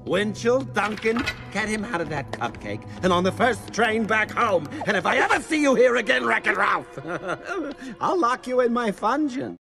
Winchell, Duncan, get him out of that cupcake and on the first train back home. And if I ever see you here again, Wreck-It Ralph, I'll lock you in my fungeon.